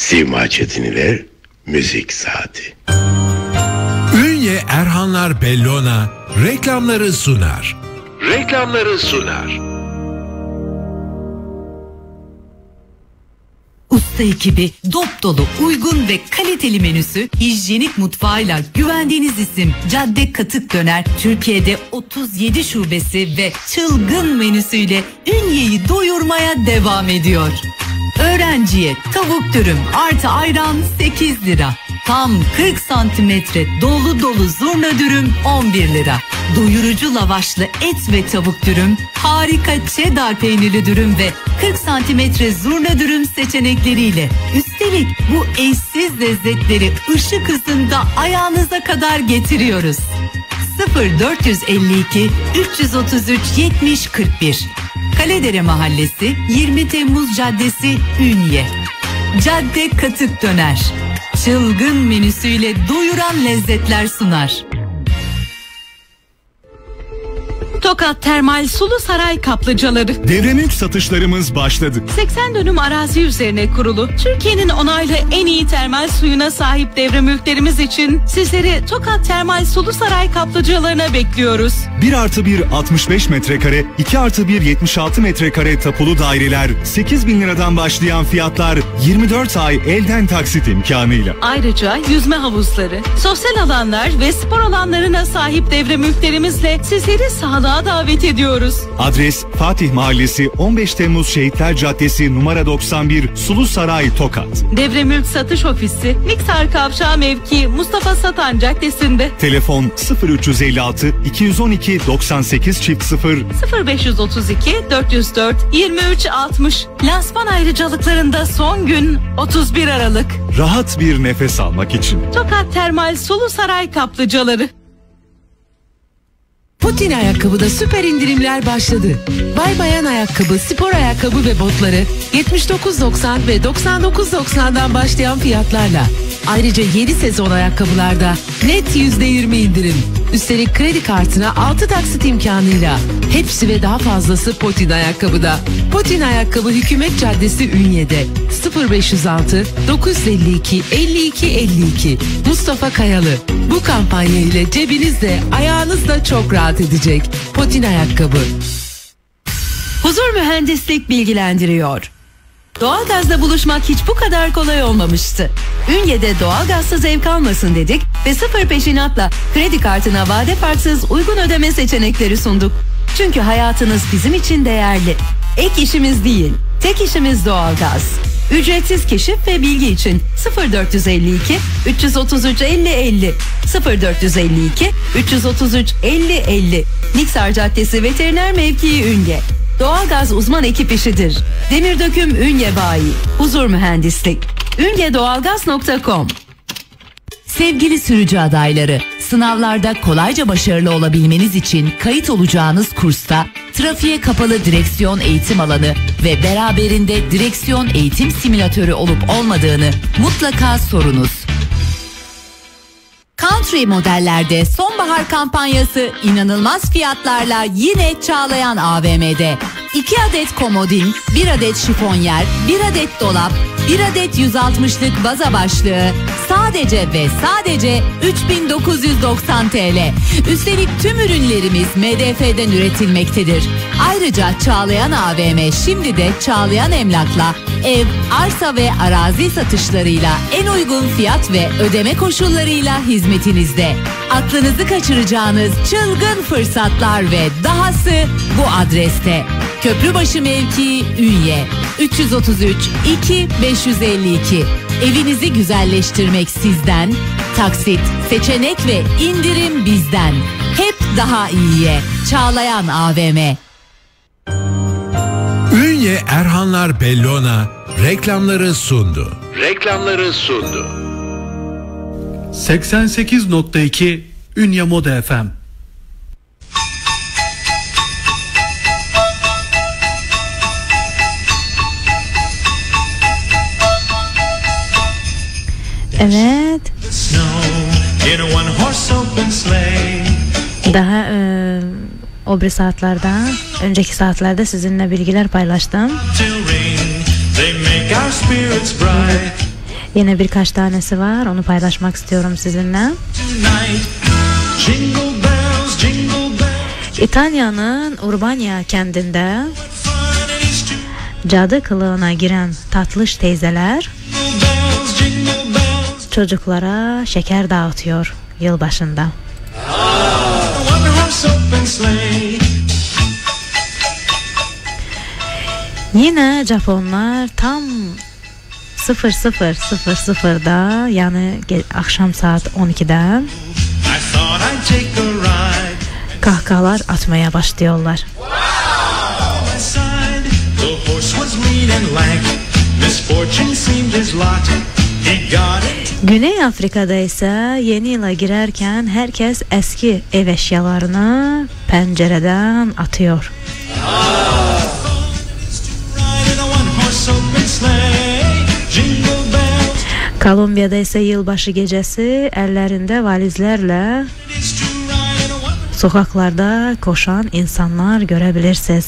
Sima Çetin ile Müzik Saati. Ünye Erhanlar Bellona reklamları sunar. Usta ekibi, dop dolu, uygun ve kaliteli menüsü, hijyenik mutfağıyla güvendiğiniz isim Cadde Katık Döner, Türkiye'de 37 şubesi ve çılgın menüsüyle Ünye'yi doyurmaya devam ediyor. Öğrenciye tavuk dürüm artı ayran 8 lira. Tam 40 santimetre dolu dolu zurna dürüm 11 lira. Doyurucu lavaşlı et ve tavuk dürüm, harika cheddar peynirli dürüm ve 40 santimetre zurna dürüm seçenekleriyle. Üstelik bu eşsiz lezzetleri ışık hızında ayağınıza kadar getiriyoruz. 0452 333 70 41 Kaledere Mahallesi, 20 Temmuz Caddesi, Ünye. Cadde Katık Döner, çılgın menüsüyle doyuran lezzetler sunar. Tokat Termal Sulu Saray Kaplıcaları. Devremülk satışlarımız başladı. 80 dönüm arazi üzerine kurulu, Türkiye'nin onaylı en iyi termal suyuna sahip devremülklerimiz için sizleri Tokat Termal Sulu Saray Kaplıcalarına bekliyoruz. 1+1 65 metrekare, 2+1 76 metrekare tapulu daireler 8.000 liradan başlayan fiyatlar 24 ay elden taksit imkanıyla. Ayrıca yüzme havuzları, sosyal alanlar ve spor alanlarına sahip devremülklerimizle sizleri sağlığa davet ediyoruz. Adres Fatih Mahallesi, 15 Temmuz Şehitler Caddesi, numara 91, Sulu Saray, Tokat. Devremülk Satış Ofisi, Niksar Kavşağı mevki Mustafa Satan Caddesi'nde. Telefon 0356 212 98 0 0532 404 23 60. Lansman ayrıcalıklarında son gün 31 Aralık. Rahat bir nefes almak için. Tokat Termal Sulu Saray Kaplıcaları. Putin Ayakkabı'da süper indirimler başladı. Bay Bayan ayakkabı, spor ayakkabı ve botları 79.90 ve 99.90'dan başlayan fiyatlarla. Ayrıca yeni sezon ayakkabılarda net %20 indirim. Üstelik kredi kartına 6 taksit imkanıyla. Hepsi ve daha fazlası Putin Ayakkabı'da. Putin Ayakkabı Hükümet Caddesi, Ünye'de. 0506 952 52 52. Mustafa Kayalı. Bu kampanya ile cebiniz de ayağınız da çok rahat edecek. Putin Ayakkabı. Huzur Mühendislik bilgilendiriyor. Doğalgazla buluşmak hiç bu kadar kolay olmamıştı. Ünye'de doğalgazsız ev kalmasın dedik ve sıfır peşinatla kredi kartına vade farksız uygun ödeme seçenekleri sunduk. Çünkü hayatınız bizim için değerli. Ek işimiz değil, tek işimiz doğalgaz. Ücretsiz keşif ve bilgi için 0452 333 50 50 0452 333 50 50 Niksar Caddesi Veteriner Mevkii, Ünye. Doğalgaz uzman ekip işidir. Demirdöküm Ünye Bayi. Huzur Mühendislik. ünyedoğalgaz.com. Sevgili sürücü adayları, sınavlarda kolayca başarılı olabilmeniz için kayıt olacağınız kursta trafiğe kapalı direksiyon eğitim alanı ve beraberinde direksiyon eğitim simülatörü olup olmadığını mutlaka sorunuz. Country modellerde sonbahar kampanyası inanılmaz fiyatlarla yine Çağlayan AVM'de. 2 adet komodin, 1 adet şifonyer, 1 adet dolap, 1 adet 160'lık baza başlığı sadece ve sadece 3.990 TL. Üstelik tüm ürünlerimiz MDF'den üretilmektedir. Ayrıca Çağlayan AVM şimdi de Çağlayan Emlak'la ev, arsa ve arazi satışlarıyla en uygun fiyat ve ödeme koşullarıyla hizmetinizde. Aklınızı kaçıracağınız çılgın fırsatlar ve dahası bu adreste. Köprübaşı mevkii, Ünye. 333 2 552. Evinizi güzelleştirmek sizden, taksit, seçenek ve indirim bizden. Hep daha iyiye. Çağlayan AVM. Ünye Erhanlar Bellona reklamları sundu. 88.2 Ünye Moda FM. Evet. Daha öbür saatlerden, önceki saatlerde sizinle bilgiler paylaştım. Yine birkaç tanesi var, onu paylaşmak istiyorum sizinle. İtalya'nın Urbania kentinde cadı kılığına giren tatlış teyzeler çocuklara şeker dağıtıyor yılbaşında. Yine Japonlar tam 00:00'da, yani akşam saat 12'de kahkahalar atmaya başlıyorlar. Güney Afrika'da ise yeni yıla girerken herkes eski ev eşyalarını pencereden atıyor. Kolombiya'da ise yılbaşı gecesi ellerinde valizlerle sokaklarda koşan insanlar görebilirsiniz.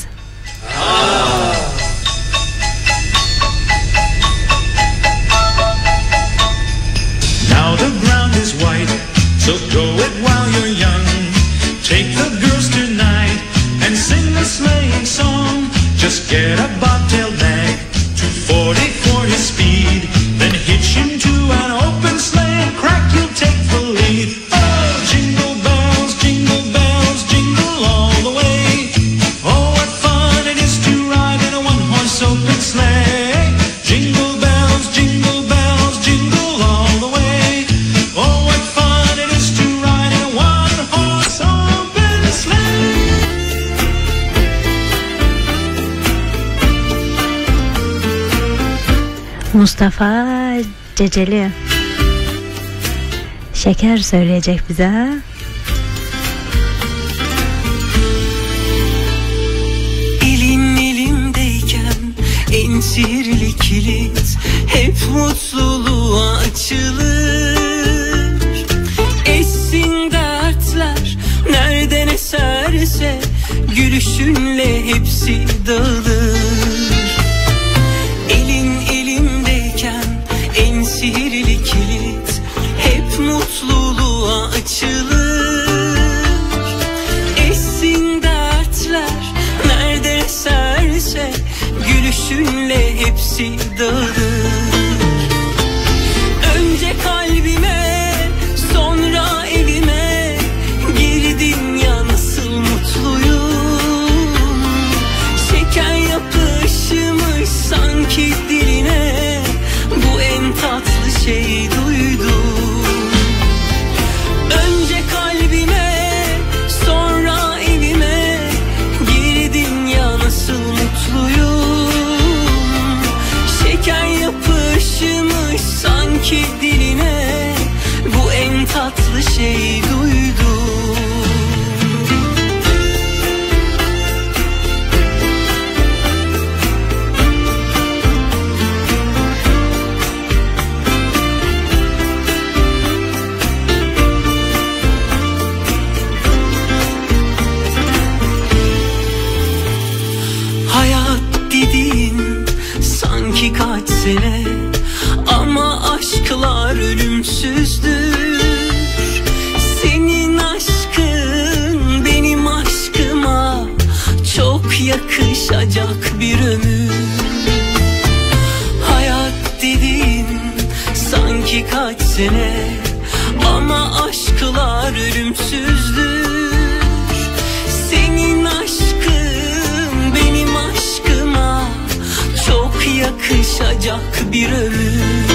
Now the ground is white, so go it while you're young. Take the girls tonight and sing a sleighing song. Just get a bobtail nag, 240 for his speed. Then hitch him to an open sleigh and crack, you'll take the lead. Oh, jingle bells, jingle all the way. Oh, what fun it is to ride in a one-horse open sleigh. Jingle bells, jingle all the way. Oh, what fun it is to ride in a one-horse open sleigh. Mustafa Ceceli şeker söyleyecek bize. Elin elimdeyken en sihirli kilit hep mutluluğa açılır. Essin dertler nereden eserse gülüşünle hepsi dağılır. Elin elimdeyken en sihirli kilit hep mutluluğa açılır. Essin dertler nerede eserse gülüşünle hepsi dağılır. Önce kalbime sonra evime girdin ya nasıl mutluyum. Şeker yapışmış sanki diline, bu en tatlı şey duydum. Önce kalbime sonra evime girdin ya nasıl mutluyum. Şeker yapışmış sanki diline, bu en tatlı şey duydum. Sanki kaç sene ama aşklar ölümsüzdür. Senin aşkın benim aşkıma çok yakışacak bir ömür. Hayat dediğin sanki kaç sene ama aşklar ölümsüzdür. Senin aşkın benim aşkıma çok yakışacak bir ömür.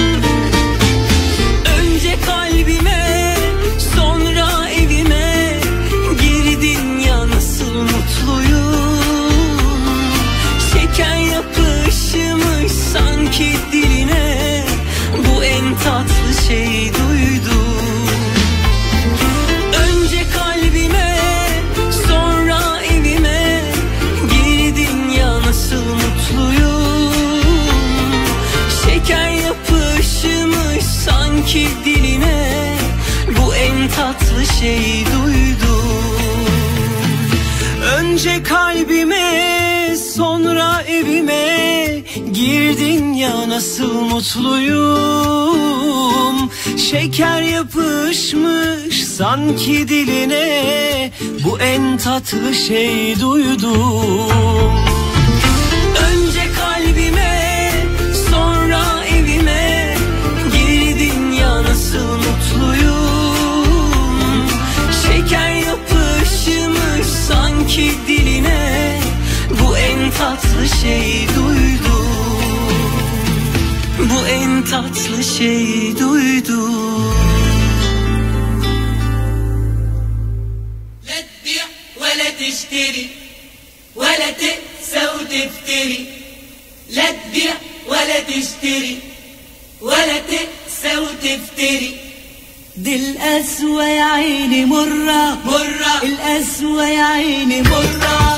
Önce kalbime sonra evime girdin ya nasıl mutluyum. Şeker yapışmış sanki diline, bu en tatlı şey duydum. Önce kalbime sonra evime girdin ya nasıl mutluyum. Şeker yapışmış sanki diline, bu en tatlı şey duydum. Önce kalbime sonra evime girdin ya nasıl mutluyum. Şeker yapışmış sanki diline, bu en tatlı şey duydum. Önce kalbime sonra evime, girdin ya nasıl mutluyum. Şeker yapışmış sanki diline, bu en tatlı şey duydum. Bu en tatlı şey duydum. لا تبيع ولا تشتري ولا تقسى وتفتري. لا تبيع ولا تشتري ولا تقسى وتفتري. دي القسوة يا عيني مرة مرة، القسوة يا عيني مرة.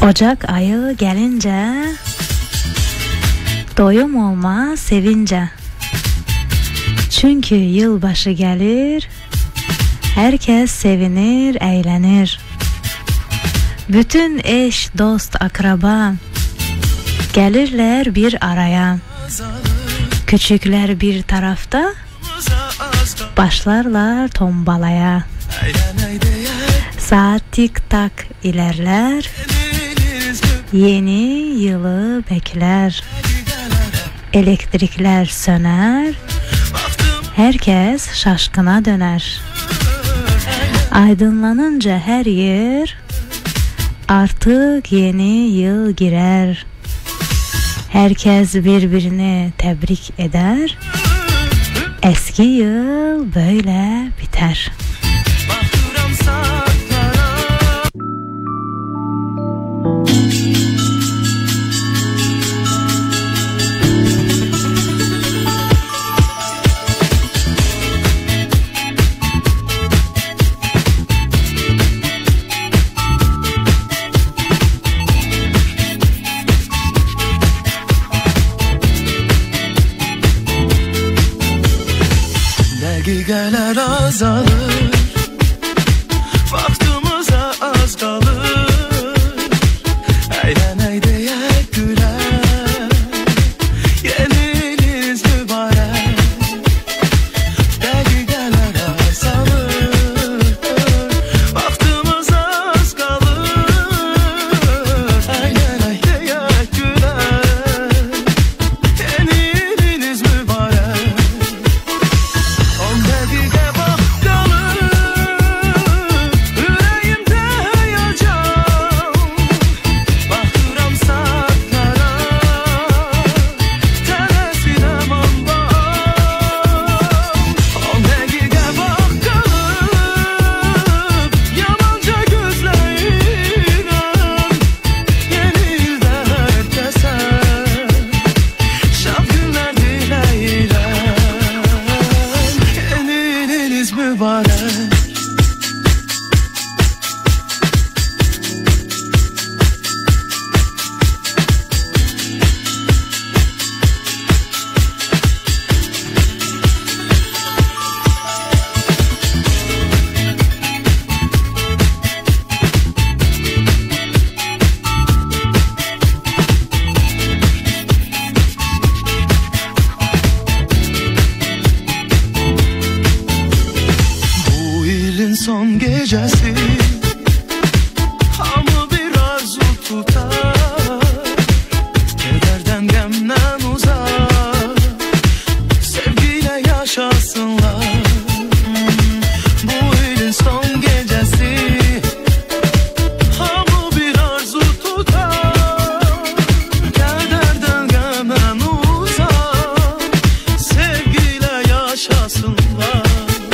Ocak ayı gelince doyum olmaz sevince. Çünkü yılbaşı gelir, herkes sevinir, eğlenir. Bütün eş, dost, akraba gelirler bir araya. Küçükler bir tarafta, başlarlar tombalaya. Saat tik tak ilerler, yeni yılı bekler. Elektrikler söner, herkes şaşkına döner. Aydınlanınca her yer, artık yeni yıl girer. Herkes birbirini tebrik eder. Eski yıl böyle biter. Dakikalar azalır, vaktimize az kalır. Eğlen deyek güler, yeniniz mübarek. Dakikalar azalır, vaktimize az kalır. Eğlen deyek güler, yeniniz mübarek. Son gecesi hamı bir arzu tutar, kederden gemden uzak, sevgiyle yaşasınlar. Bu ilin son gecesi hamı bir arzu tutar, kederden gemden uzak, sevgiyle yaşasınlar.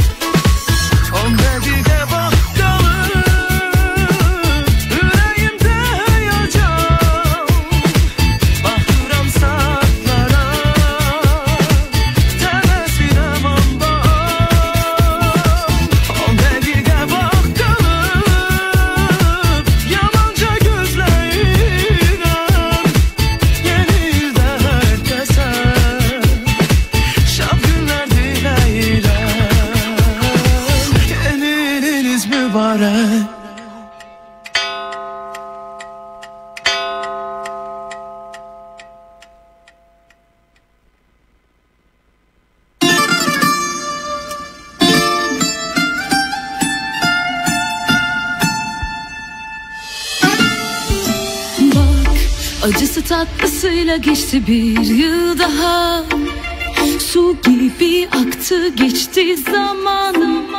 Acısı tatlısıyla geçti bir yıl daha. Su gibi aktı geçti zaman.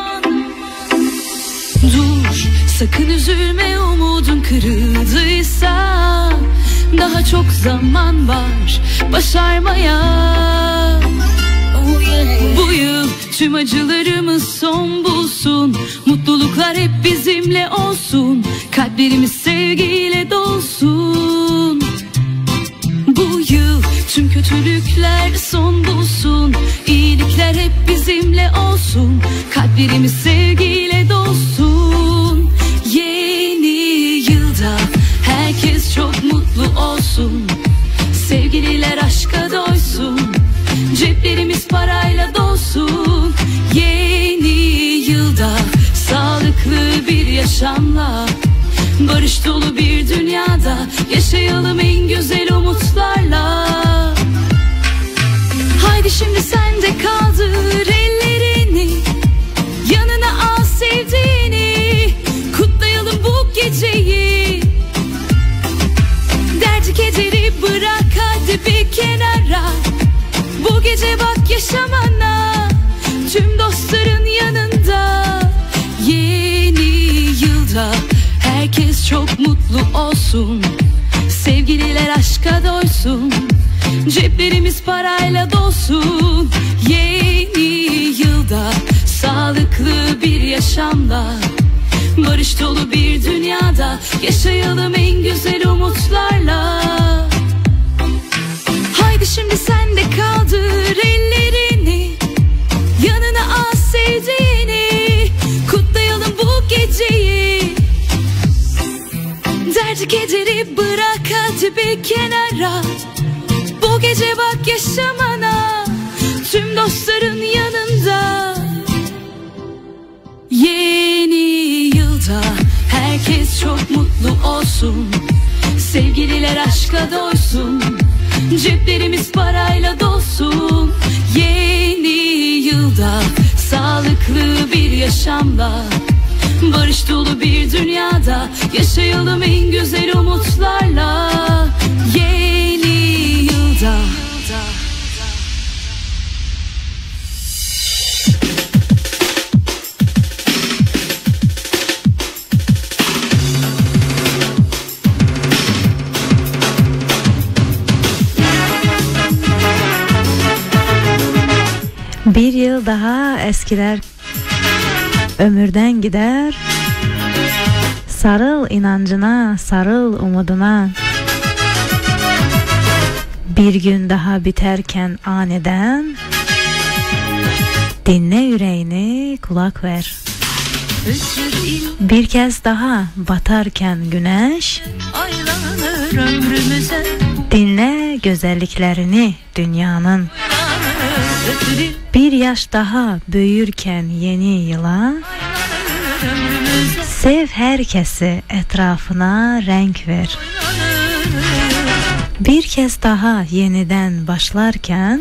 Dur sakın üzülme, umudun kırıldıysa daha çok zaman var başarmaya. Bu yıl tüm acılarımız son bulsun, mutluluklar hep bizimle olsun, kalplerimiz sevgiyle dolsun. Bu yıl tüm kötülükler son bulsun, iyilikler hep bizimle olsun, kalplerimiz sevgiyle dolsun. Yeni yılda herkes olsun. Sevgililer aşka doysun. Ceplerimiz parayla dolsun. Yeni yılda sağlıklı bir yaşamla, barış dolu bir dünyada yaşayalım en güzel umutlarla. Haydi şimdi sen de kaldır ellerini, yanına al sevdiğini, kutlayalım bu geceyi. Derdi kederi bırak hadi bir kenara, bu gece bak yaşamana, tüm dostların yanında. Yeni yılda herkes çok mutlu olsun. Sevgililer aşka doysun. Ceplerimiz parayla dolsun. Yeni yılda sağlıklı bir yaşamla, barış dolu bir dünyada yaşayalım en güzel umutlarla. Haydi şimdi sen de kaldır ellerini, yanına al sevdiğini, kutlayalım bu geceyi. Derdi kederi bırak hadi bir kenara, bu gece bak yaşamana, tüm dostların yanında. Yeni yılda herkes çok mutlu olsun. Sevgililer aşka doysun. Ceplerimiz parayla dolsun. Yeni yılda sağlıklı bir yaşamla, barış dolu bir dünyada yaşayalım en güzel umutlarla. Yeni yılda. Bir yıl daha eskiler, ömürden gider. Sarıl inancına, sarıl umuduna. Bir gün daha biterken aniden, dinle yüreğini, kulak ver. Bir kez daha batarken güneş, dinle güzelliklerini dünyanın. Bir yaş daha büyürken yeni yıla, sev herkesi, etrafına renk ver. Bir kez daha yeniden başlarken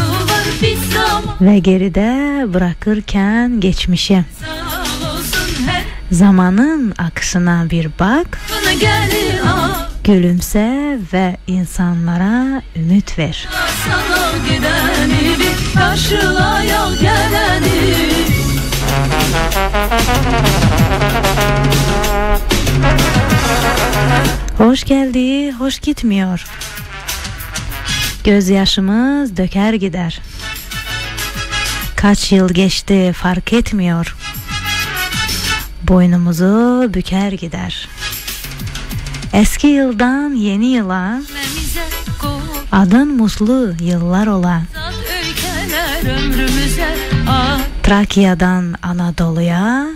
ve geride bırakırken geçmişi, zamanın akışına bir bak, gülümse ve insanlara ümit ver. Karşıla yol geleni. Hoş geldi, hoş gitmiyor. Gözyaşımız döker gider. Kaç yıl geçti fark etmiyor. Boynumuzu büker gider. Eski yıldan yeni yıla, adın mutlu yıllar ola. Trakya'dan Anadolu'ya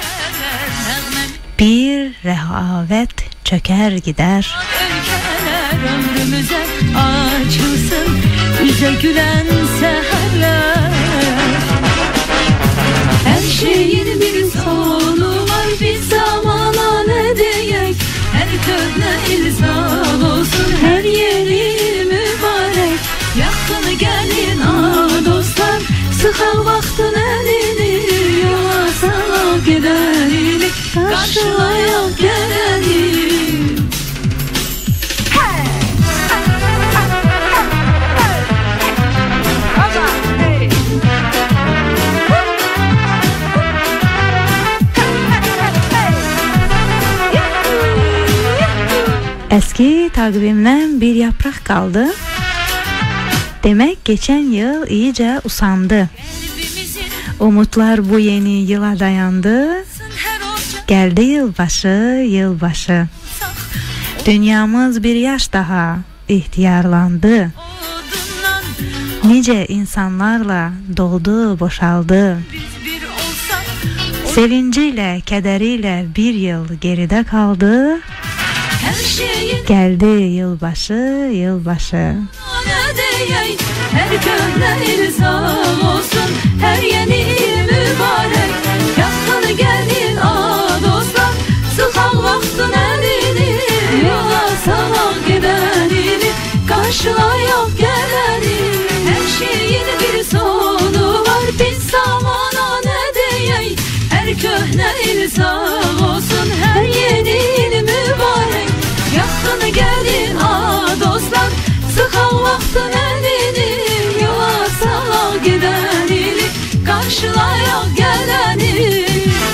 bir rehavet çöker gider. Ömrümüze açılsın bize gülen seherler. Her şeyin bir sonu var, bir zamana ne diyek. Her köhne ilzal olsun, her yeri mübarek. Yakını gelin dostlar, sıkal vaxtın elini. Yola salak giderini, karşılaya geleni. Eski takvimden bir yaprak kaldı. Demek geçen yıl iyice usandı. Umutlar bu yeni yıla dayandı. Geldi yılbaşı, yılbaşı. Dünyamız bir yaş daha ihtiyarlandı. Nice insanlarla doldu, boşaldı. Sevinciyle, kederiyle bir yıl geride kaldı. Geldi yılbaşı, yılbaşı. Her köhne sağ olsun, her yeni il mübarek. Yakın gelin a dostlar, sıkal vaktin elini, yola salak gidenini, karşılayak geleni. Her şeyin bir sonu var, biz zamana ne diyey. Her köhne il sağ olsun, her yeni il mübarek. Yakın gelin a dostlar, sıkal vaktin elini, yola salak gidenini, karşılayak geleni.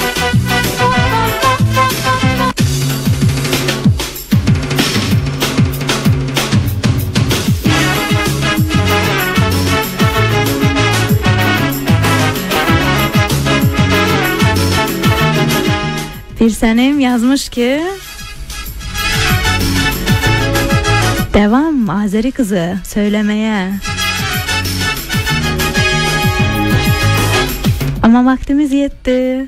Bir senem yazmış ki devam Azeri kızı söylemeye. Ama vaktimiz yetti.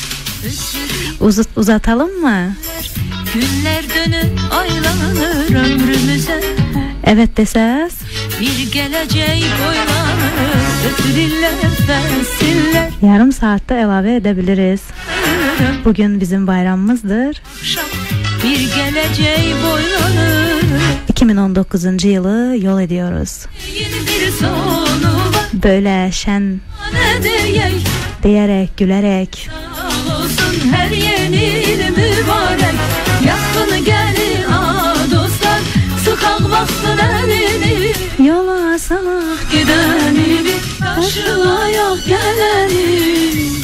Uzatalım mı? Günler dönüp aylanır ömrümüze. Evet desez. Bir geleceği boylanır, ötüriller fesiller. Yarım saatte ilave edebiliriz. Bugün bizim bayramımızdır. Bir geleceği boylanır. 2019. yılı yol ediyoruz. Yeni bir sonu var. Böyle şen diyerek, gülerek. Olsun her yeni il mübarek. Yakın gelin a dostlar, sıkak vaktin elini, yola salak gidenini, karşılayak geleni.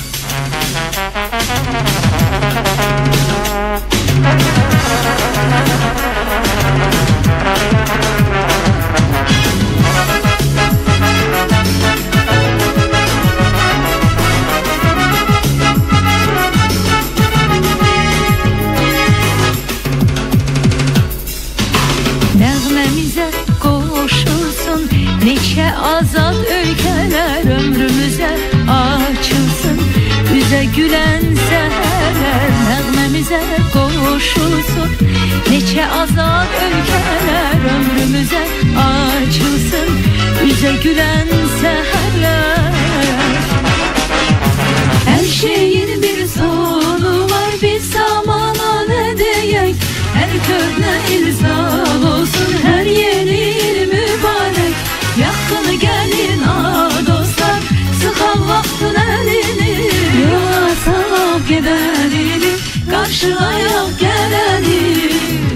Nəğməmizə qoşulsun neçə azad ölkələr, ömrümüzə açılsın üzə gülən səhərlər. Nəğməmizə qoşulsun neçə azad ölkələr, ömrümüzə açılsın üzə gülən səhərlər. Hər şeyin bir sonu var, biz zamana ne diyek. Her köhne il sağ olsun, her yeni il mübarek. Yakın gelin a dostlar, sıkal vaktin elini, yola salak gidenini, karşılayak geleni.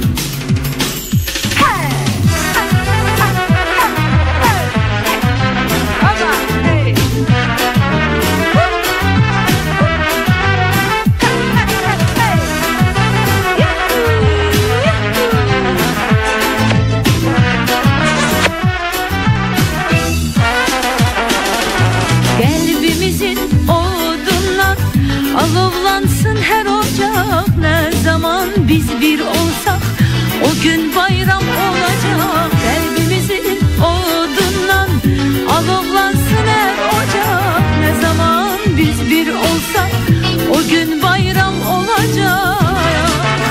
Alovlansın her ocak, ne zaman biz bir olsak o gün bayram olacak. Kalbimizin odundan alovlansın her ocak, ne zaman biz bir olsak o gün bayram olacak.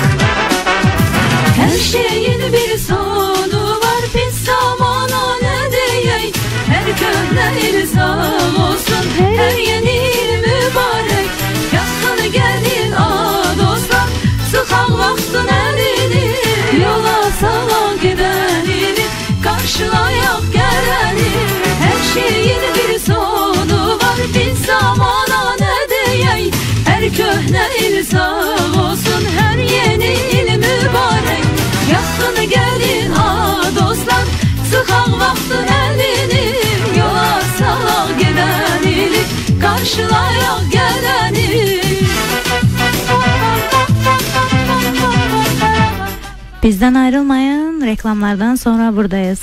Her şeyin bir sonu var, biz zamana ne diyey. Her köhne il sağ olsun, her yeni il mübarek. Yakın gelin a dostlar, sıkak vaktin elini, yola salak gidenini, karşılayak geleni. Her şeyin bir sonu var, biz zamana ne diyey. Her köhne il sağ olsun, her yeni il mübarek. Yakın gelin a dostlar, sıkak vaktin elini, yola salak gidenini, karşılayak geleni. Bizden ayrılmayın, reklamlardan sonra buradayız.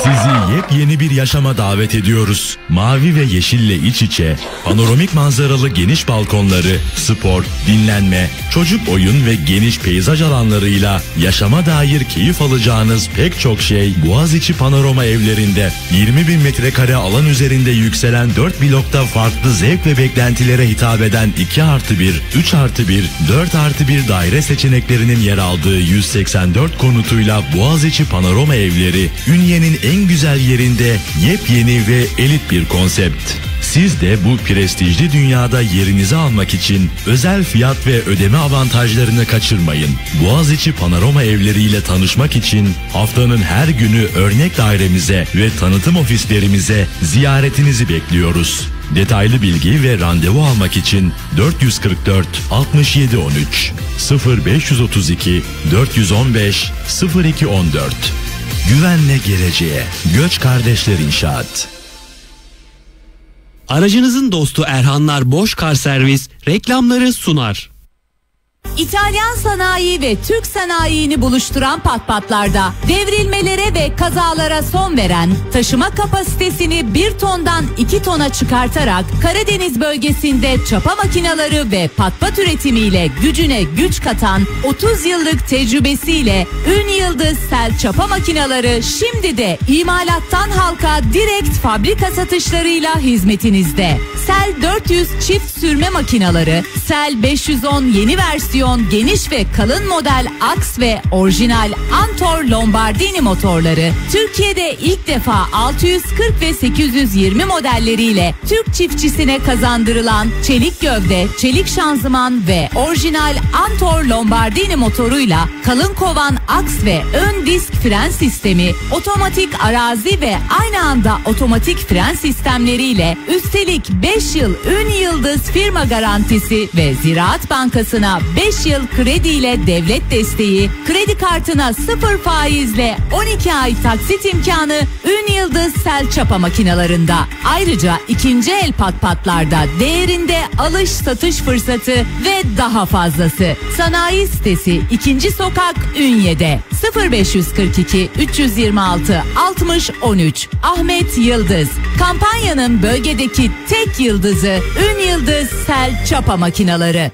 Sizi yepyeni bir yaşama davet ediyoruz. Mavi ve yeşille iç içe, panoramik manzaralı geniş balkonları, spor, dinlenme, çocuk oyun ve geniş peyzaj alanlarıyla yaşama dair keyif alacağınız pek çok şey Boğaziçi Panorama Evlerinde. 20.000 metrekare alan üzerinde yükselen 4 blokta farklı zevk ve beklentilere hitap eden 2+1, 3+1, 4+1 daire seçeneklerinin yer aldığı 184 konutuyla Boğaziçi Panorama Evleri, Ünye'nin en güzel yerinde yepyeni ve elit bir konsept. Siz de bu prestijli dünyada yerinizi almak için özel fiyat ve ödeme avantajlarını kaçırmayın. Boğaziçi Panorama Evleri ile tanışmak için haftanın her günü örnek dairemize ve tanıtım ofislerimize ziyaretinizi bekliyoruz. Detaylı bilgi ve randevu almak için 444 67 13 0532 415 0214. Güvenle geleceğe. Göç Kardeşler İnşaat. Aracınızın dostu Erhanlar Boş Kar Servis reklamları sunar. İtalyan sanayi ve Türk sanayini buluşturan Patpatlar'da devrilmelere ve kazalara son veren, taşıma kapasitesini 1 tondan 2 tona çıkartarak Karadeniz bölgesinde çapa makineleri ve patpat üretimiyle gücüne güç katan 30 yıllık tecrübesiyle Ün Yıldız Sel çapa makineleri şimdi de imalattan halka direkt fabrika satışlarıyla hizmetinizde. Sel 400 çift sürme makineleri, Sel 510 yeni versiyon geniş ve kalın model aks ve orijinal Antor Lombardini motorları Türkiye'de ilk defa 640 ve 820 modelleriyle Türk çiftçisine kazandırılan çelik gövde, çelik şanzıman ve orijinal Antor Lombardini motoruyla kalın kovan aks ve ön disk fren sistemi, otomatik arazi ve aynı anda otomatik fren sistemleriyle üstelik 5 yıl Ün Yıldız firma garantisi ve Ziraat Bankası'na 5 yıl krediyle devlet desteği, kredi kartına 0 faizle 12 ay taksit imkanı Ün Yıldız Sel çapa makinalarında. Ayrıca ikinci el Patpatlar'da değerinde alış satış fırsatı ve daha fazlası. Sanayi sitesi 2. Sokak Ünye'de 0542 326 60 13 Ahmet Yıldız. Kampanyanın bölgedeki tek yıldızı Ün Yıldız Sel çapa makinaları.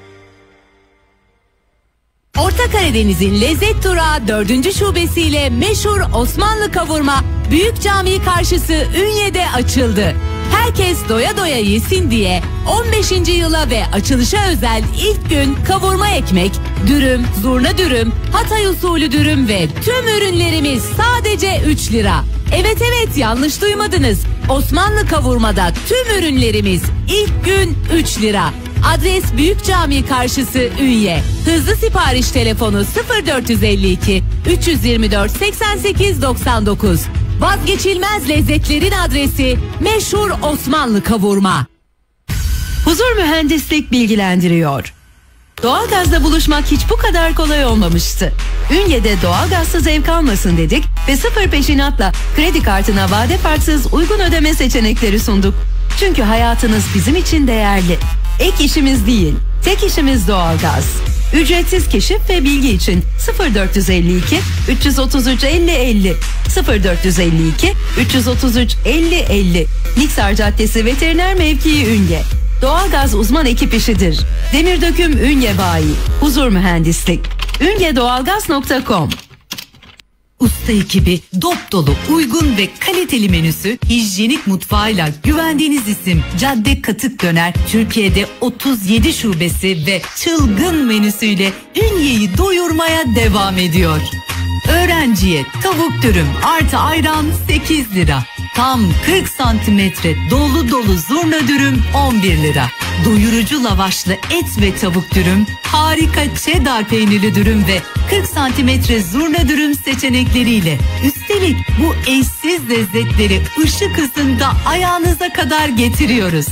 Orta Karadeniz'in lezzet durağı 4. şubesiyle meşhur Osmanlı kavurma Büyük Cami karşısı Ünye'de açıldı. Herkes doya doya yesin diye 15. yıla ve açılışa özel ilk gün kavurma ekmek, dürüm, zurna dürüm, Hatay usulü dürüm ve tüm ürünlerimiz sadece 3 lira. Evet yanlış duymadınız. Osmanlı kavurmada tüm ürünlerimiz ilk gün 3 lira. Adres Büyük Cami karşısı Ünye. Hızlı sipariş telefonu 0452 324 88 99. Vazgeçilmez lezzetlerin adresi meşhur Osmanlı kavurma. Huzur Mühendislik bilgilendiriyor. Doğalgazla buluşmak hiç bu kadar kolay olmamıştı. Ünye'de doğalgazsız ev kalmasın dedik ve 0 peşinatla kredi kartına vade farksız uygun ödeme seçenekleri sunduk. Çünkü hayatınız bizim için değerli. Ek işimiz değil, tek işimiz doğalgaz. Ücretsiz keşif ve bilgi için 0452 333 50 50 0452 333 50 50 Niksar Caddesi Veteriner Mevkii Ünye. Doğalgaz uzman ekip işidir. Demirdöküm Ünye Bayi. Huzur Mühendislik. ünyedoğalgaz.com. Usta ekibi, dop dolu, uygun ve kaliteli menüsü, hijyenik mutfağıyla güvendiğiniz isim Cadde Katık Döner, Türkiye'de 37 şubesi ve çılgın menüsüyle Ünye'yi doyurmaya devam ediyor. Öğrenciye tavuk dürüm artı ayran 8 lira. Tam 40 santimetre dolu dolu zurna dürüm 11 lira. Doyurucu lavaşlı et ve tavuk dürüm, harika cheddar peynirli dürüm ve 40 santimetre zurna dürüm seçenekleriyle. Üstelik bu eşsiz lezzetleri ışık hızında ayağınıza kadar getiriyoruz.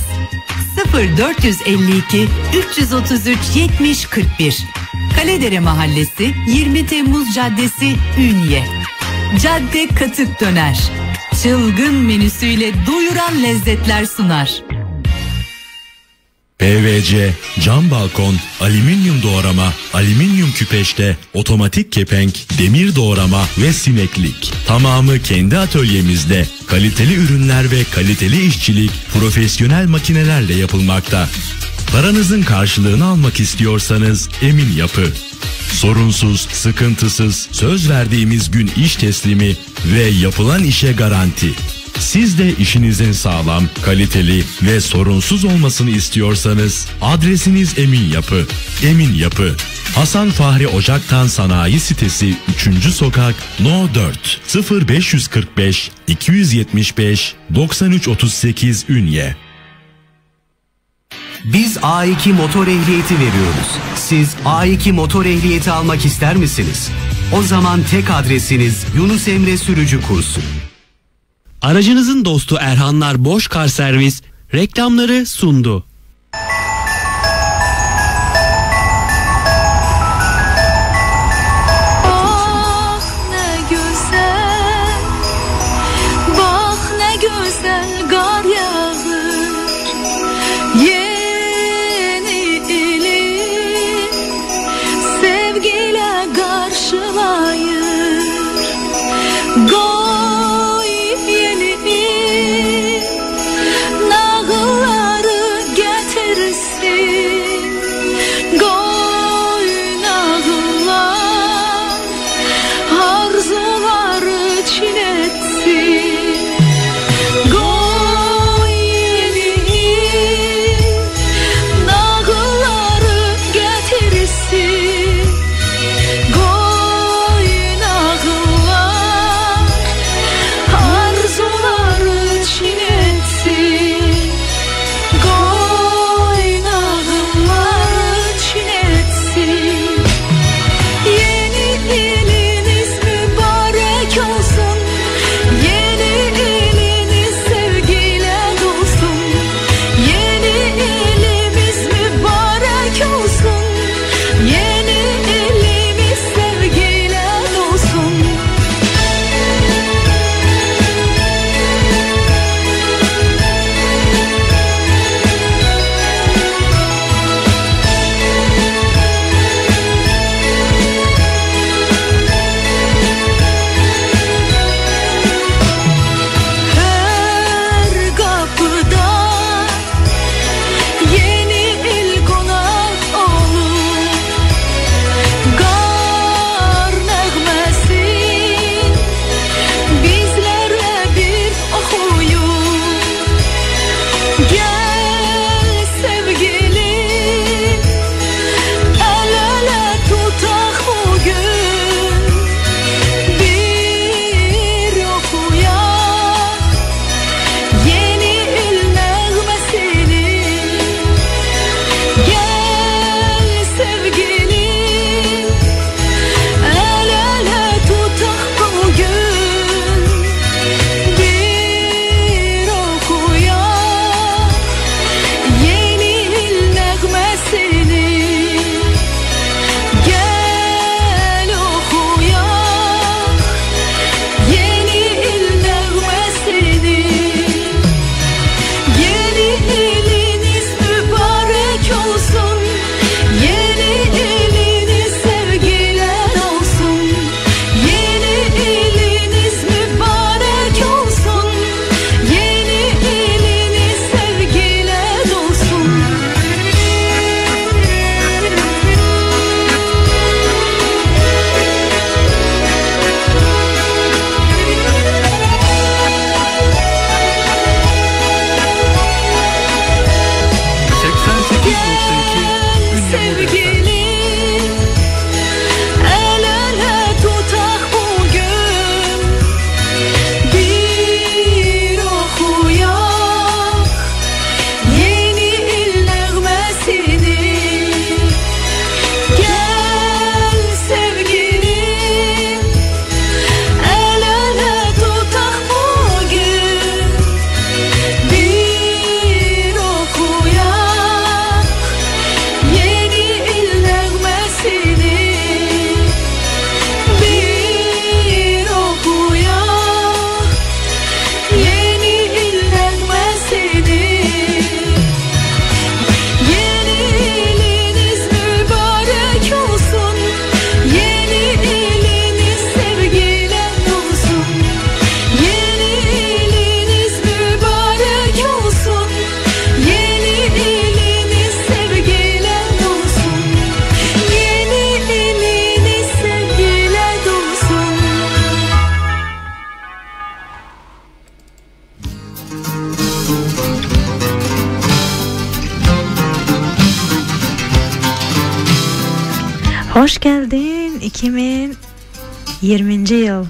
0452 333 70 41 Kaledere Mahallesi 20 Temmuz Caddesi Ünye. Cadde Katık Döner. Çılgın menüsüyle doyuran lezzetler sunar. PVC, cam balkon, alüminyum doğrama, alüminyum küpeşte, otomatik kepenk, demir doğrama ve sineklik. Tamamı kendi atölyemizde. Kaliteli ürünler ve kaliteli işçilik profesyonel makinelerle yapılmakta. Paranızın karşılığını almak istiyorsanız Emin Yapı. Sorunsuz, sıkıntısız, söz verdiğimiz gün iş teslimi ve yapılan işe garanti. Siz de işinizin sağlam, kaliteli ve sorunsuz olmasını istiyorsanız adresiniz Emin Yapı. Emin Yapı. Hasan Fahri Ocaktan Sanayi Sitesi 3. Sokak No 4 0545 275 9338 Ünye. Biz A2 motor ehliyeti veriyoruz. Siz A2 motor ehliyeti almak ister misiniz? O zaman tek adresiniz Yunus Emre Sürücü Kursu. Aracınızın dostu Erhanlar Boş Kar Servis reklamları sundu. Hoş geldin 2020 yıl.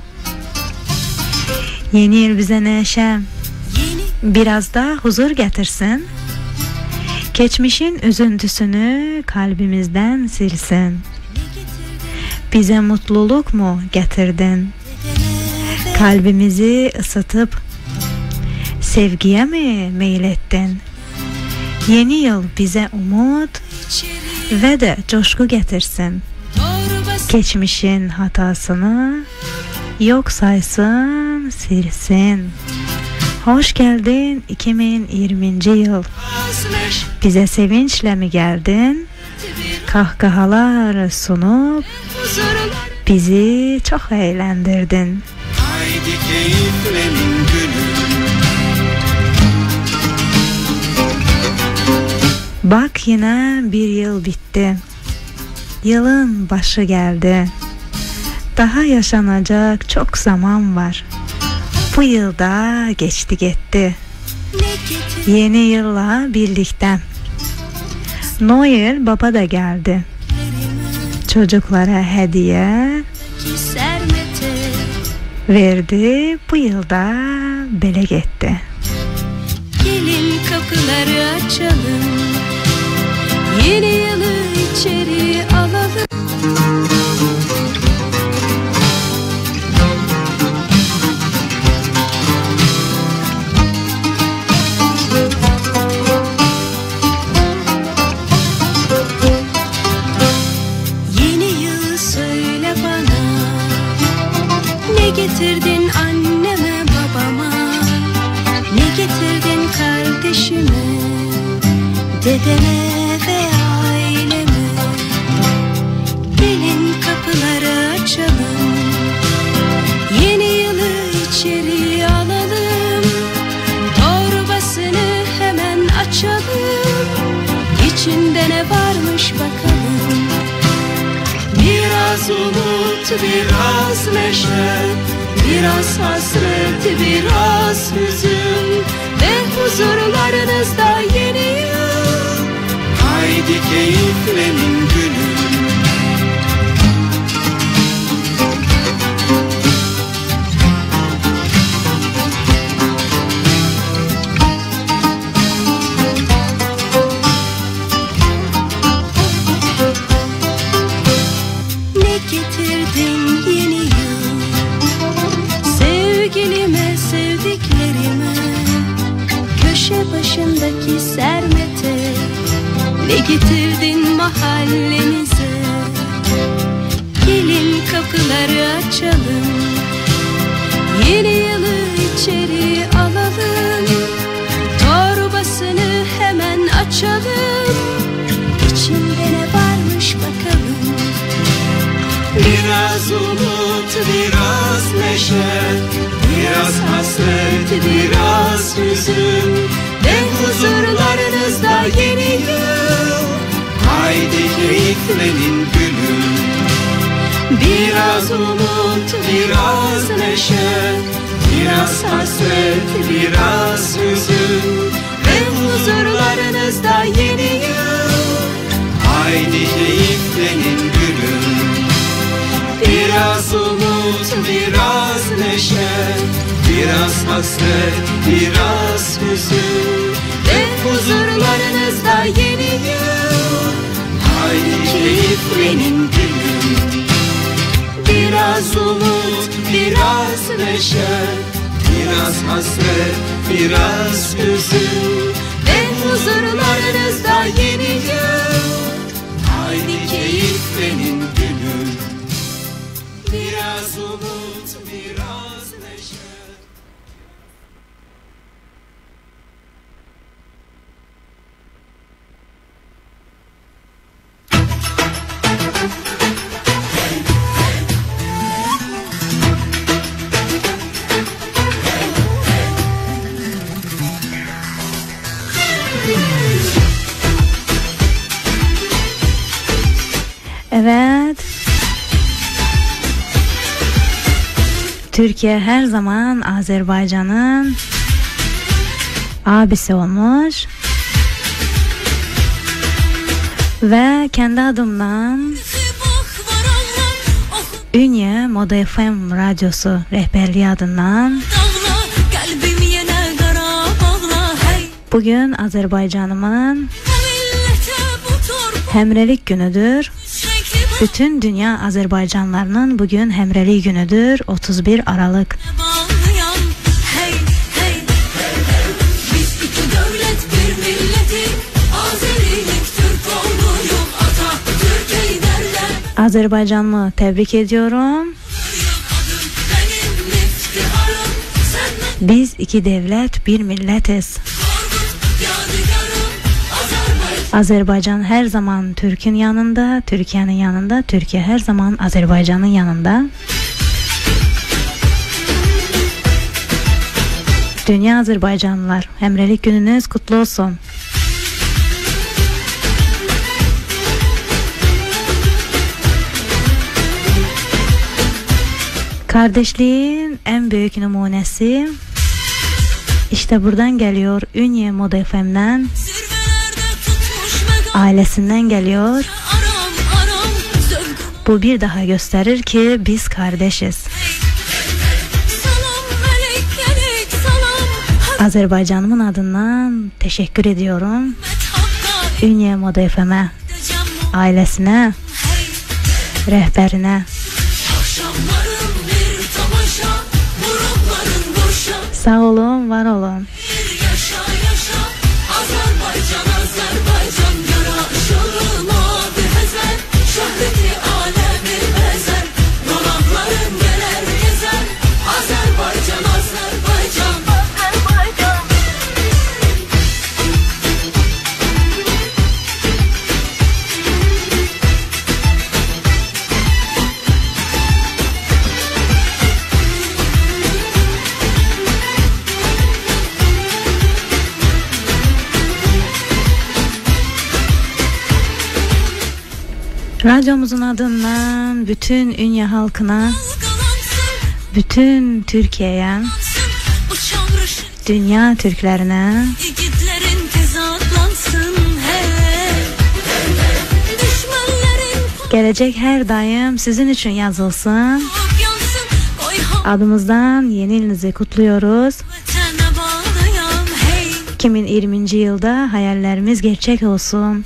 Yeni yıl bize neşe, biraz da huzur getirsin. Geçmişin üzüntüsünü kalbimizden silsin. Bize mutluluk mu getirdin? Kalbimizi ısıtıp sevgiye mi meylettin? Yeni yıl bize umut ve de coşku getirsin. Geçmişin hatasını yok saysın, silsin. Hoş geldin 2020 yıl. Bize sevinçle mi geldin? Kahkahalar sunup bizi çok eğlendirdin. Haydi keyiflenin gülüm. Bak yine bir yıl bitti. Yılın başı geldi. Daha yaşanacak çok zaman var. Bu yılda geçti gitti. Yeni yılla birlikte Noel Baba da geldi. Çocuklara hediye verdi. Bu yılda bele gitti. Gelin kapıları açalım, yeni yılı içeri alalım. Yeni yıl söyle bana, ne getirdin anneme babama, ne getirdin kardeşime, dedeme ve aileme. Gelin kapıları açalım, yeni yılı içeri alalım. Torbasını hemen açalım, içinde ne varmış bakalım. Biraz umut, biraz neşe, biraz hasret, biraz hüzün ve huzurlarınızda yeni yıl. Haydi keyiflenin gülüm. Ne getirdin yeni yıl, sevgilime, sevdiklerime, köşe başındaki sermete. Ne getirdin mahallemize, gelin kapıları açalım, yeni yılı içeri alalım. Torbasını hemen açalım, içinde ne varmış bakalım. Biraz umut, biraz neşe, biraz hasret, biraz hüzün ve huzurlarınızda yeni yıl. Haydi keyiflenin gülüm. Biraz umut, biraz neşe, biraz hasret, biraz hüzün ve huzurlarınızda yeni yıl. Haydi keyiflenin gülüm. Biraz umut, biraz neşe, biraz hasret, biraz hüzün ve huzurlarınızda yeni yıl. Haydi keyiflenin gülüm. Biraz umut, biraz neşe, biraz hasret, biraz hüzün ve huzurlarınızda yeni yıl. Haydi keyiflenin gülüm. Biraz umut, biraz neşe. Evet. Türkiye her zaman Azerbaycan'ın abisi olmuş ve kendi adımdan Ünye Moda FM radyosu rehberliği adından bugün Azerbaycan'ımın hemrelik günüdür. Bütün dünya Azerbaycanlarının bugün hemreliği günüdür. 31 Aralık. Azerbaycan'ımı tebrik ediyorum. Biz iki devlet, bir milletiz. Azerbaycan her zaman Türk'ün yanında, Türkiye'nin yanında, Türkiye her zaman Azerbaycan'ın yanında. Dünya Azerbaycanlılar, hemrelik gününüz kutlu olsun. Kardeşliğin en büyük numunesi işte buradan geliyor. Ünye Moda FM'den, ailesinden geliyor. Bu bir daha gösterir ki biz kardeşiz. Azerbaycan'ımın adından teşekkür ediyorum. Ünye Moda FM'e, ailesine, rehberine. Sağ olun, var olun. Radyomuzun adından bütün Ünye halkına, bütün Türkiye'ye, dünya Türklerine, gelecek her daim sizin için yazılsın. Adımızdan yeni yılınızı kutluyoruz. 2020. yılda hayallerimiz gerçek olsun.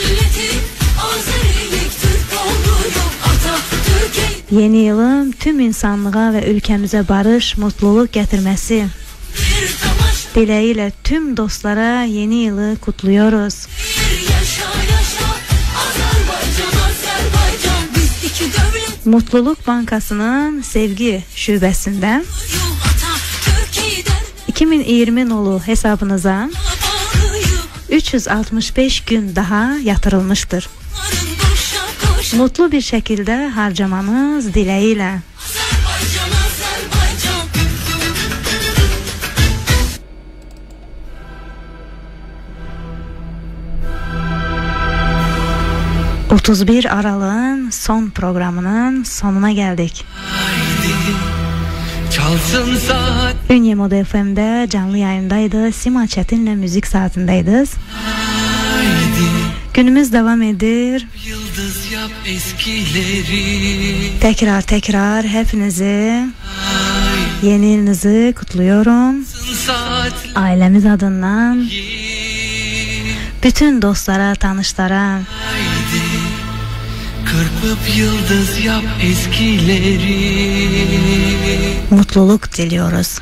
Yeni yılın tüm insanlığa ve ülkemize barış, mutluluk getirmesi dileğiyle tüm dostlara yeni yılı kutluyoruz. Mutluluk Bankası'nın Sevgi Şubesi'nden 2020 nolu hesabınıza 365 gün daha yatırılmıştır. Mutlu bir şekilde harcamanız dileğiyle. ...31 Aralık'ın son programının sonuna geldik. Ünye Moda FM'de canlı yayındaydı. Sima Çetin'le müzik saatindeydiz. Günümüz devam edir. Tekrar hepinizi yeni yılınızı kutluyorum. Ailemiz adından bütün dostlara, tanışlara kırpıp yıldız yap eskileri, mutluluk diliyoruz.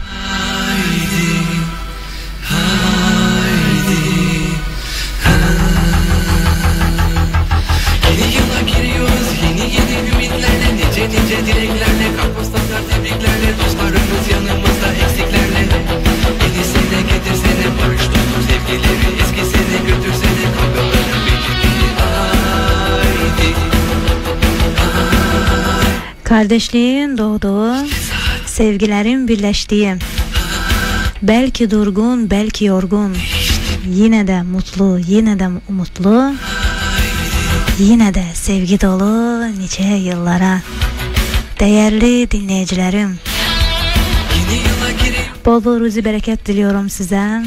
Nice dileklerle, kartpostallar, tebriklerle, dostlarımız yanımızda eksiklerle. Yenisine getirsene barış dostum sevgileri, eskisine götürsene kavgaların bittiği. Haydi. Kardeşliğin doğduğu, sevgilerin birleştiği, belki durgun, belki yorgun, yine de mutlu, yine de umutlu, yine de sevgi dolu nice yıllara. Değerli dinleyicilerim, bol bol ruzi bereket diliyorum size.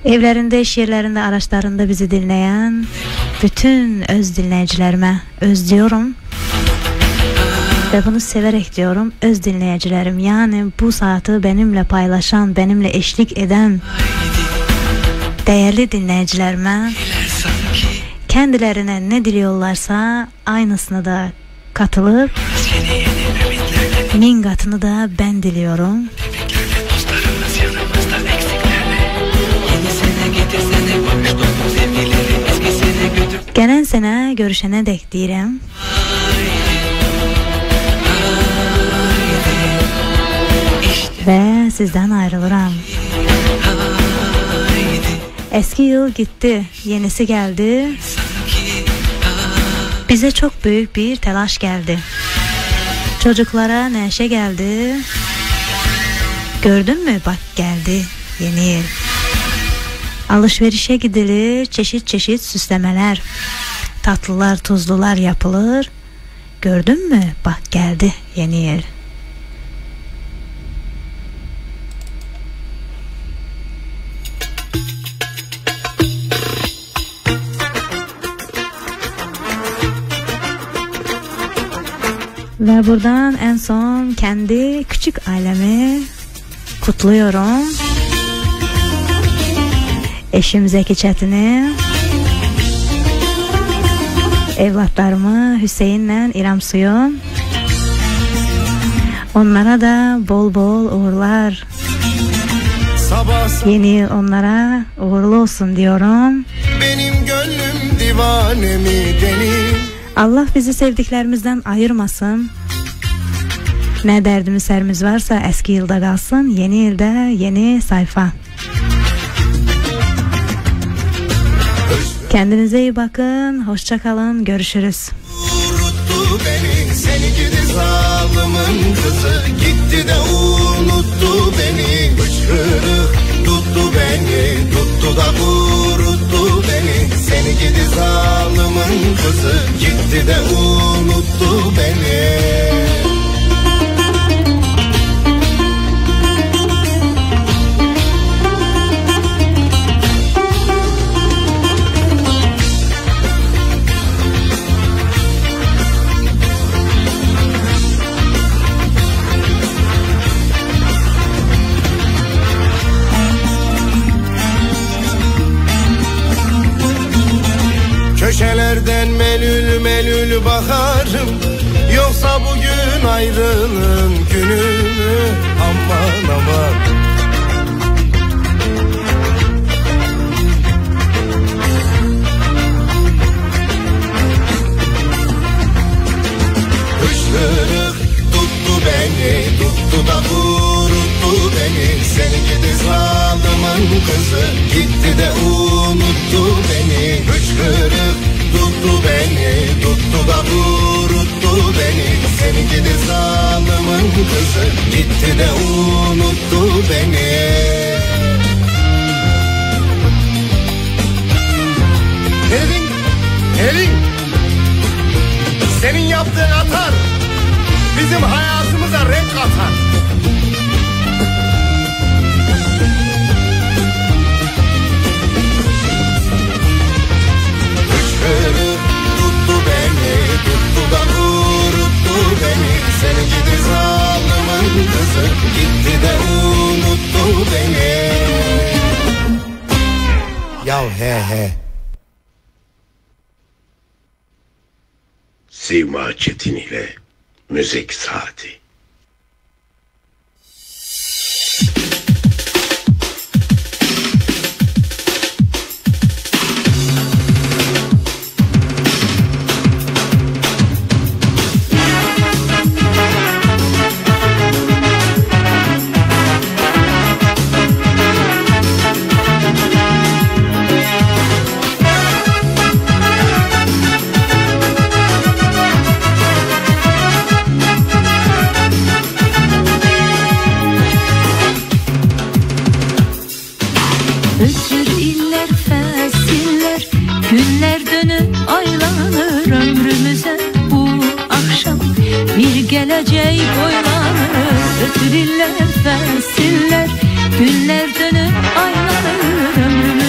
Evlerinde, iş yerlerinde, araçlarında bizi dinleyen bütün öz dinleyicilerime özlüyorum. Ve bunu severek diyorum, öz dinleyicilerim. Yani bu saati benimle paylaşan, benimle eşlik eden değerli dinleyicilerime, kendilerine ne diliyorlarsa aynısını da katılıp min katını da ben diliyorum. Gelen sene görüşene dek diyelim. Ve sizden ayrılırım. Eski yıl gitti, yenisi geldi. Bize çok büyük bir telaş geldi. Çocuklara neşe geldi. Gördün mü bak geldi yeni yıl. Alışverişe gidilir, çeşit çeşit süslemeler, tatlılar tuzlular yapılır. Gördün mü bak geldi yeni yıl. Ve buradan en son kendi küçük ailemi kutluyorum. Eşim Zeki Çetin'i, evlatlarımı Hüseyin'le İrem Suyu. Onlara da bol bol uğurlar. Yeni yıl onlara uğurlu olsun diyorum. Benim gönlüm divane mi denir? Allah bizi sevdiklerimizden ayırmasın. Ne derdimiz serimiz varsa eski yılda kalsın. Yeni yılda yeni sayfa. Kendinize iyi bakın. Hoşça kalın. Görüşürüz. Unuttu beni, seni gidi zalimin kızı. Gitti de unuttu beni. Hıçkırık tuttu beni, tuttu da kuruttu beni. Seni gidi zalimin kızı. Gitti de unuttu beni. Köşelerden melül melül bakarım. Yoksa bugün ayrılığın günü mü? Aman aman. Hıçkırık tuttu beni, tuttu da kuruttu beni. Seni gidi zalimin kızı, gitti de unuttu beni. Hıçkırık tuttu beni, tuttu da kuruttu beni. Seni gidi zalimin kızı, gitti de unuttu beni. Elin senin yaptığın atar, bizim hayatımıza renk katar. Hıçkırık tuttu beni, tuttu da kuruttu beni. Seni gidi zalimin kızı, gitti de unuttu beni. Yav he. Sima Çetin ile Müzik Saati. Ötür iller fesiller, günler dönüp aylanır. Ömrümüze bu akşam bir geleceği boylanır. Ötür iller fesiller, günler dönüp aylanır. Ömrümüze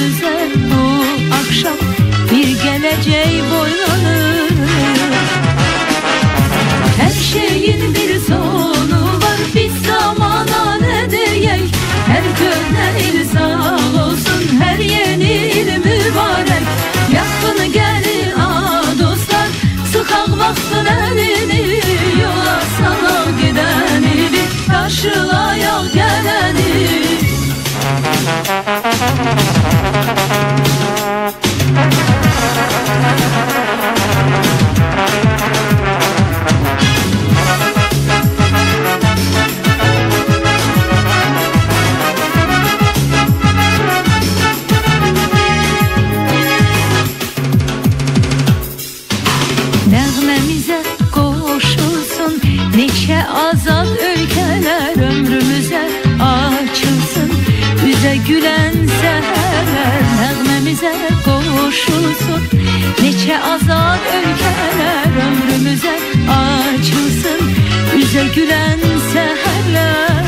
kavuşulsun. Neçe azad ülkeler ömrümüze açılsın. Yüze gülen seherler.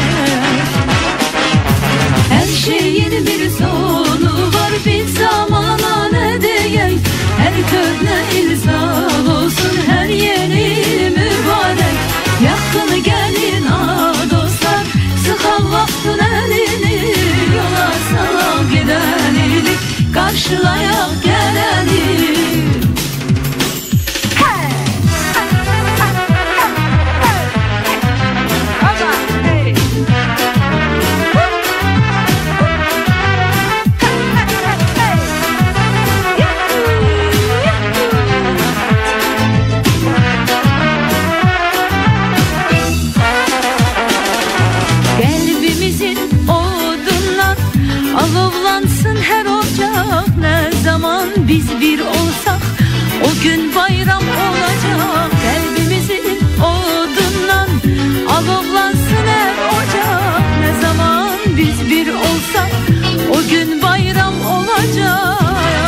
Her şeyin bir sonu var, bir zamana ne diyeyim. Her köhne ilzal olsun, her yeni mübarek. Yakın gelin dostlar, sıkal vaktin elini. Yola salak gidenini, karşılayak geleni. Alovlansın her ocak, ne zaman biz bir olsak o gün bayram olacak. Kalbimizin odundan alovlansın her ocak, ne zaman biz bir olsak o gün bayram olacak.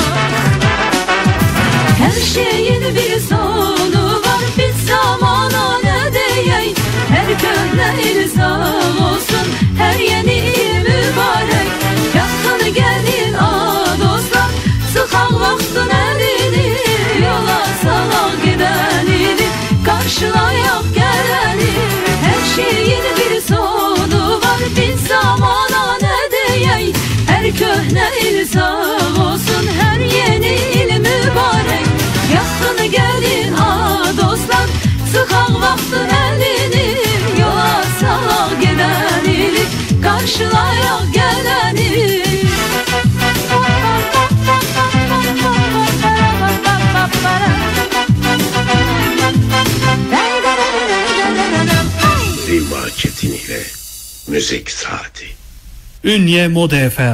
Her şeyin bir sonu var, bir zamana ne diyeyim. Her köhne ilzam olsun, her yeni mübarek. Yakın gelin dostlar, sıkal vaktin elini. Yola salak gidenini, karşılayak geleni. Her şeyin bir sonu var, bir zamana ne diyeyim. Her köhne ilzam olsun, her yeni mübarek. Yakın gelin dostlar, sıkal vaktin elini. Yola salak gidenini, karşılayak geleni. Zilma Çetin ile Müzik Saati. Ünye Moda FM.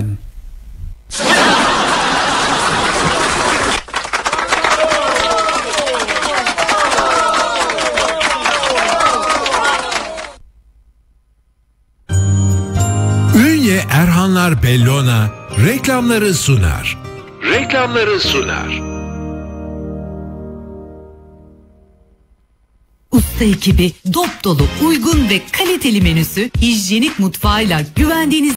Ünye Erhanlar Bellona reklamları sunar. Reklamları sunar. Usta ekibi, dop dolu, uygun ve kaliteli menüsü, hijyenik mutfağıyla güvendiğiniz